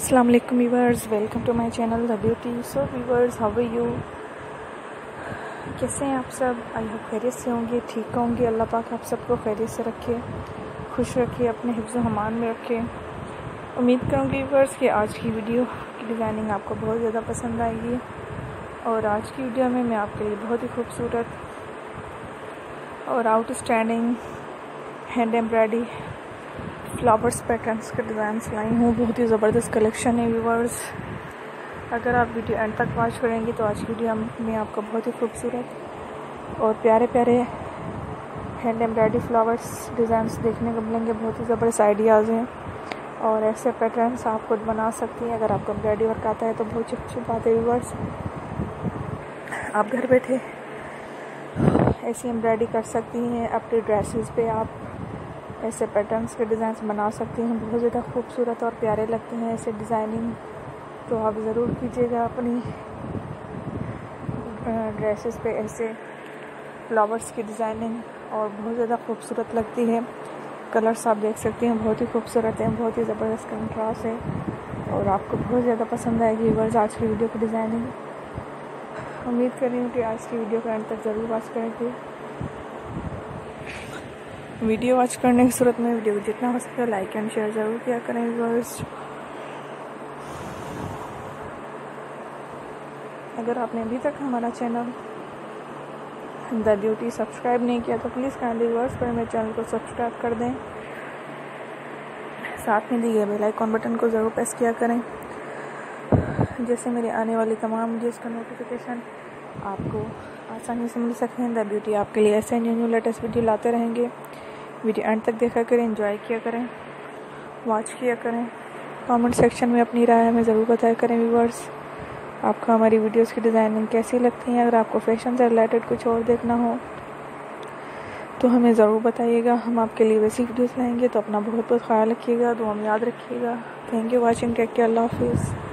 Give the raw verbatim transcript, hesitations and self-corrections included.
अस्सलाम वालेकुम viewers, welcome to my channel the beauty. So viewers, how are you? कैसे हैं आप सब? आई होप खैरियत से होंगे, ठीक होंगे। अल्लाह पाक आप सबको खैरियत से रखे, खुश रखे, अपने हिफ्ज़ हमान में रखे। उम्मीद करूँगी व्यूअर्स कि आज की वीडियो की डिज़ाइनिंग आपको बहुत ज़्यादा पसंद आएगी। और आज की वीडियो में मैं आपके लिए बहुत ही खूबसूरत और outstanding hand embroidery flowers patterns के डिज़ाइंस लाई हूँ। बहुत ही ज़बरदस्त कलेक्शन है व्यूअर्स। अगर आप वीडियो एंड तक वॉच करेंगे तो आज की वीडियो में आपको बहुत ही खूबसूरत और प्यारे प्यारे हैंड एम्ब्रॉयडरी फ्लावर्स डिज़ाइंस देखने को मिलेंगे। बहुत ही ज़बरदस्त आइडियाज़ हैं और ऐसे पैटर्न्स आप खुद बना सकती हैं। अगर आपको एम्ब्रॉयडरी वर्क आता है तो बहुत अच्छी बात है व्यूअर्स। आप घर बैठे ऐसी एम्ब्रॉयडरी कर सकती हैं। अपने ड्रेसेस पे आप ऐसे पैटर्न्स के डिज़ाइंस बना सकती हैं। बहुत ज़्यादा खूबसूरत और प्यारे लगते हैं ऐसे डिज़ाइनिंग, तो आप ज़रूर कीजिएगा अपनी ड्रेसेस पे ऐसे फ्लावर्स की डिज़ाइनिंग, और बहुत ज़्यादा खूबसूरत लगती है। कलर्स आप देख सकती हैं, बहुत ही खूबसूरत हैं, बहुत ही ज़बरदस्त कंट्रास्ट है और आपको बहुत ज़्यादा पसंद आएगी व्यूअर्स आज की वीडियो की डिज़ाइनिंग। उम्मीद कर रही हूँ कि आज की वीडियो का एंड तक ज़रूर वॉच करेंगे। वीडियो वॉच करने की सूरत में वीडियो को जितना हो सके लाइक एंड शेयर ज़रूर किया करें व्यूअर्स। अगर आपने अभी तक हमारा चैनल द ब्यूटी सब्सक्राइब नहीं किया तो प्लीज़ काइंडली व्यूअर्स पर मेरे चैनल को सब्सक्राइब कर दें। साथ में दिए बेल आइकॉन बटन को ज़रूर प्रेस किया करें, जैसे मेरे आने वाली तमाम वीडियोज़ का नोटिफिकेशन आपको आसानी से मिल सकें। द ब्यूटी आपके लिए ऐसे न्यू न्यू लेटेस्ट वीडियो लाते रहेंगे। वीडियो एंड तक देखा करें, एंजॉय किया करें, वॉच किया करें। कमेंट सेक्शन में अपनी राय हमें ज़रूर बताया करें व्यूअर्स, आपको हमारी वीडियोस की डिज़ाइनिंग कैसी लगती हैं। अगर आपको फैशन से रिलेटेड कुछ और देखना हो तो हमें ज़रूर बताइएगा, हम आपके लिए वैसी वीडियोस लाएंगे। तो अपना बहुत बहुत ख्याल रखिएगा, दुआ में याद रखिएगा। Thank you watching, take care, अल्लाह हाफिज़।